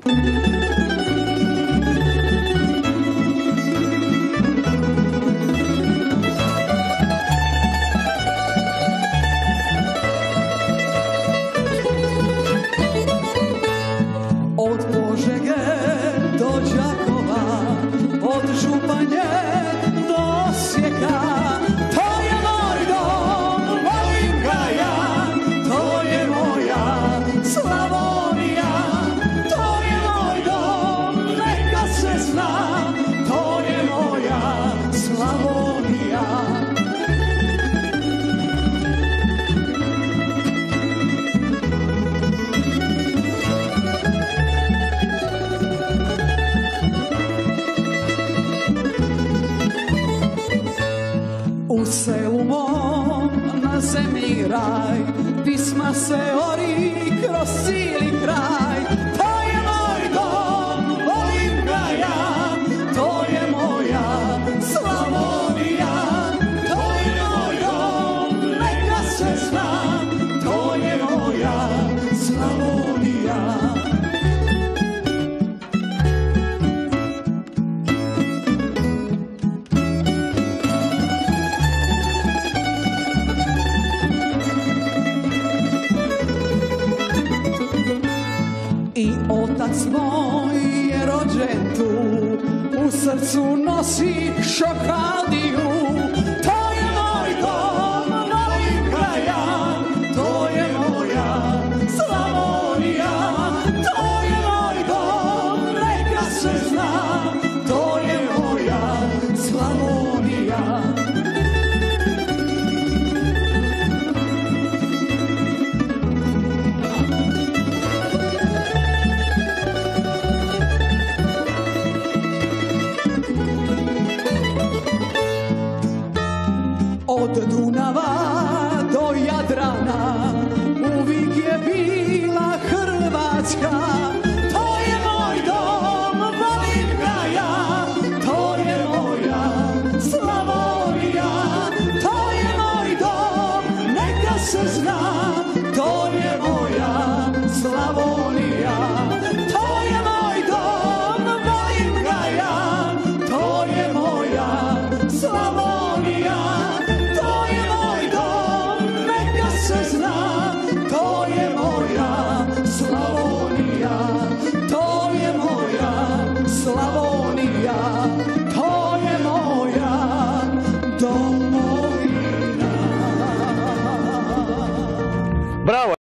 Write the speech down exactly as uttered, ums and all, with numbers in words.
U selu mom na zemlji raj, pisma se ori kroz cijeli kraj. To je moj dom, volim ga ja, to je moja Slavonija. To je moj dom, neka se zna, to je moja Slavonija. I otac moj je rođen tu, u srcu nosi šokaldiju.